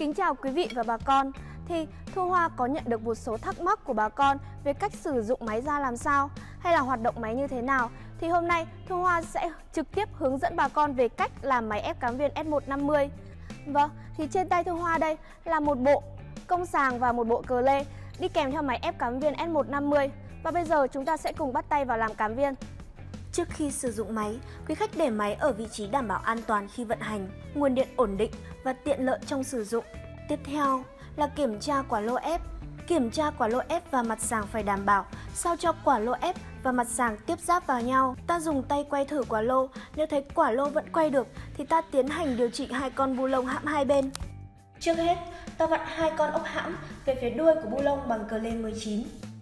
Kính chào quý vị và bà con. Thì Thu Hoa có nhận được một số thắc mắc của bà con về cách sử dụng máy ra làm sao hay là hoạt động máy như thế nào. Thì hôm nay Thu Hoa sẽ trực tiếp hướng dẫn bà con về cách làm máy ép cám viên S150. Vâng, thì trên tay Thu Hoa đây là một bộ công sàng và một bộ cờ lê đi kèm theo máy ép cám viên S150. Và bây giờ chúng ta sẽ cùng bắt tay vào làm cám viên. Trước khi sử dụng máy, quý khách để máy ở vị trí đảm bảo an toàn khi vận hành, nguồn điện ổn định và tiện lợi trong sử dụng. Tiếp theo là kiểm tra quả lô ép. Kiểm tra quả lô ép và mặt sàng phải đảm bảo sao cho quả lô ép và mặt sàng tiếp giáp vào nhau. Ta dùng tay quay thử quả lô, nếu thấy quả lô vẫn quay được thì ta tiến hành điều chỉnh hai con bu lông hãm hai bên. Trước hết, ta vặn hai con ốc hãm về phía đuôi của bu lông bằng cờ lê 19.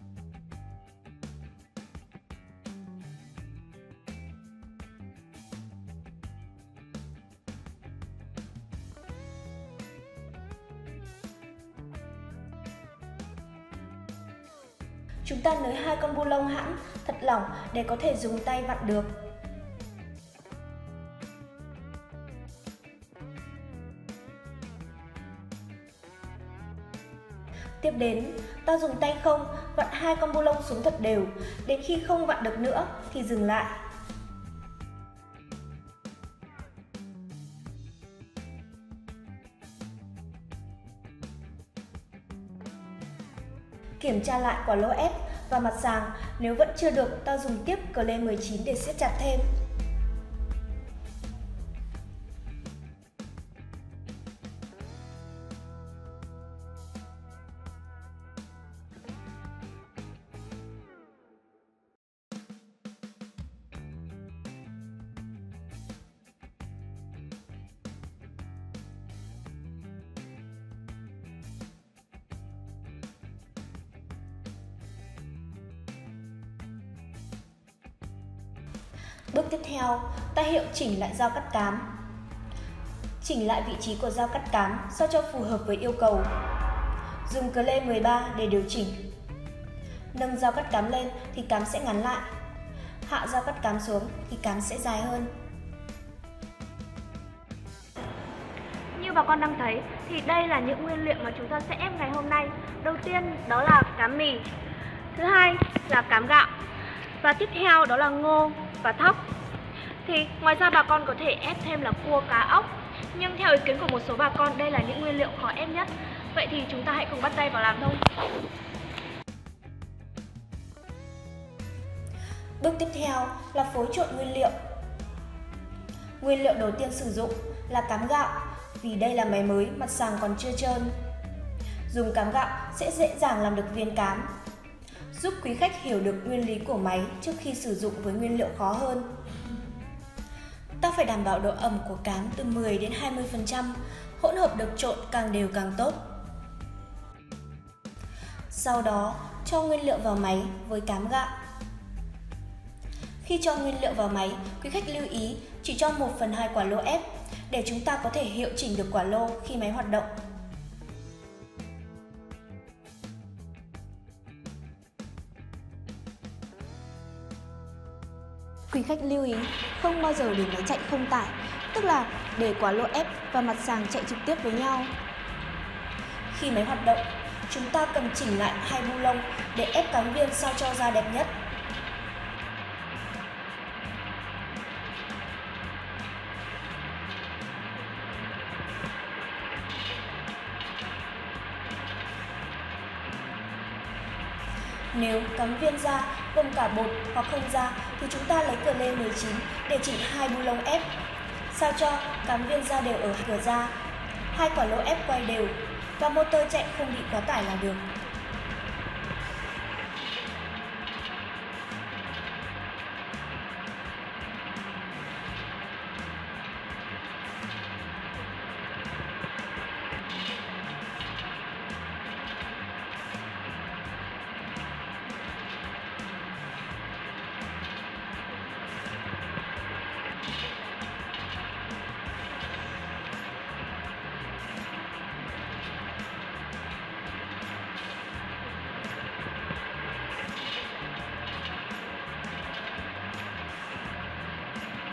Chúng ta nới hai con bu lông hãm thật lỏng để có thể dùng tay vặn được. Tiếp đến, ta dùng tay không vặn hai con bu lông xuống thật đều, đến khi không vặn được nữa thì dừng lại. Kiểm tra lại quả lô ép và mặt sàng, nếu vẫn chưa được, ta dùng tiếp cờ lê 19 để siết chặt thêm. Bước tiếp theo, ta hiệu chỉnh lại dao cắt cám. Chỉnh lại vị trí của dao cắt cám sao cho phù hợp với yêu cầu. Dùng cờ lê 13 để điều chỉnh. Nâng dao cắt cám lên thì cám sẽ ngắn lại. Hạ dao cắt cám xuống thì cám sẽ dài hơn. Như bà con đang thấy thì đây là những nguyên liệu mà chúng ta sẽ ép ngày hôm nay. Đầu tiên đó là cám mì. Thứ hai là cám gạo. Và tiếp theo đó là ngô và thóc. Thì ngoài ra bà con có thể ép thêm là cua, cá, ốc. Nhưng theo ý kiến của một số bà con, đây là những nguyên liệu khó ép nhất. Vậy thì chúng ta hãy cùng bắt tay vào làm thôi. Bước tiếp theo là phối trộn nguyên liệu. Nguyên liệu đầu tiên sử dụng là cám gạo. Vì đây là máy mới, mặt sàng còn chưa trơn. Dùng cám gạo sẽ dễ dàng làm được viên cám, giúp quý khách hiểu được nguyên lý của máy trước khi sử dụng với nguyên liệu khó hơn. Ta phải đảm bảo độ ẩm của cám từ 10 đến 20%, hỗn hợp được trộn càng đều càng tốt. Sau đó, cho nguyên liệu vào máy với cám gạo. Khi cho nguyên liệu vào máy, quý khách lưu ý chỉ cho 1/2 quả lô ép để chúng ta có thể hiệu chỉnh được quả lô khi máy hoạt động. Quý khách lưu ý không bao giờ để máy chạy không tải, tức là để quả lô ép và mặt sàng chạy trực tiếp với nhau. Khi máy hoạt động, chúng ta cần chỉnh lại hai bu lông để ép cám viên sao cho ra đẹp nhất. Nếu cắm viên da gồm cả bột hoặc không da thì chúng ta lấy cờ lê 19 để chỉnh hai bu lông ép, sao cho cắm viên da đều ở cửa da, hai quả lô ép quay đều và motor chạy không bị quá tải là được.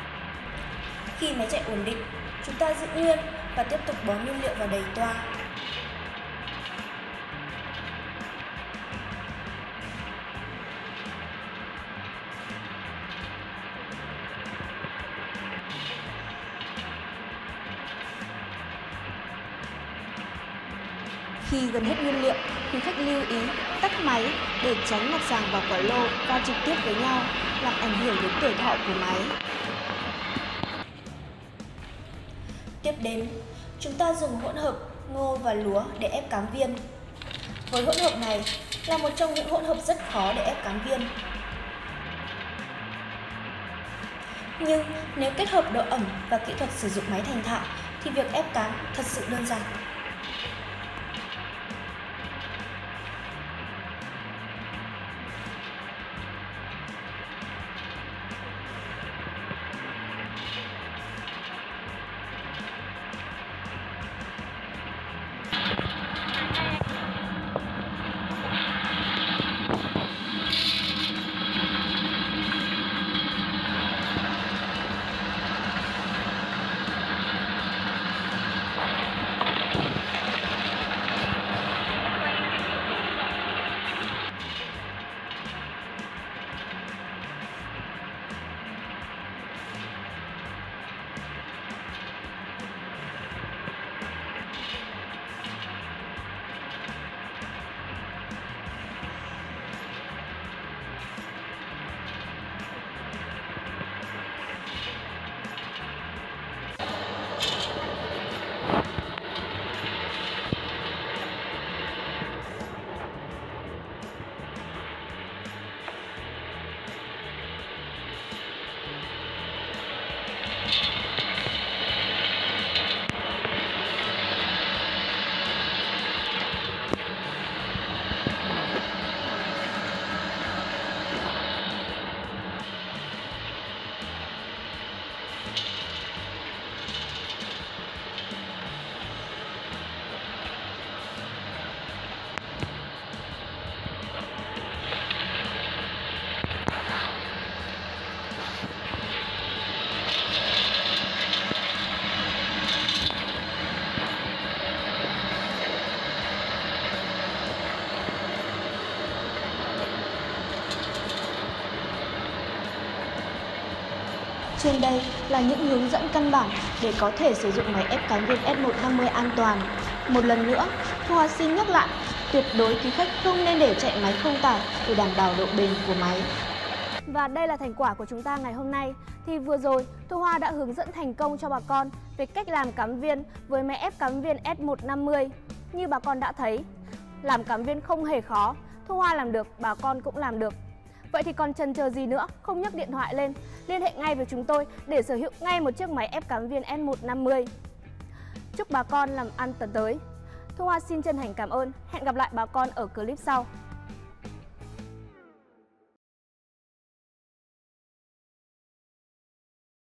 Khi máy chạy ổn định, chúng ta giữ nguyên và tiếp tục bón nguyên liệu vào đầy toa. Khi gần hết nguyên liệu, quý khách lưu ý tắt máy để tránh mặt giàng và quả lô va trực tiếp với nhau, làm ảnh hưởng đến tuổi thọ của máy. Tiếp đến, chúng ta dùng hỗn hợp ngô và lúa để ép cám viên. Với hỗn hợp này là một trong những hỗn hợp rất khó để ép cám viên. Nhưng nếu kết hợp độ ẩm và kỹ thuật sử dụng máy thành thạo thì việc ép cám thật sự đơn giản. Trên đây là những hướng dẫn căn bản để có thể sử dụng máy ép cám viên S150 an toàn. Một lần nữa, Thu Hoa xin nhắc lại, tuyệt đối quý khách không nên để chạy máy không tải để đảm bảo độ bền của máy. Và đây là thành quả của chúng ta ngày hôm nay. Thì vừa rồi, Thu Hoa đã hướng dẫn thành công cho bà con về cách làm cám viên với máy ép cám viên S150. Như bà con đã thấy, làm cám viên không hề khó, Thu Hoa làm được, bà con cũng làm được. Vậy thì còn chần chờ gì nữa, không nhấc điện thoại lên, liên hệ ngay với chúng tôi để sở hữu ngay một chiếc máy ép cám viên S150. Chúc bà con làm ăn tấn tới. Thu Hoa xin chân thành cảm ơn, hẹn gặp lại bà con ở clip sau.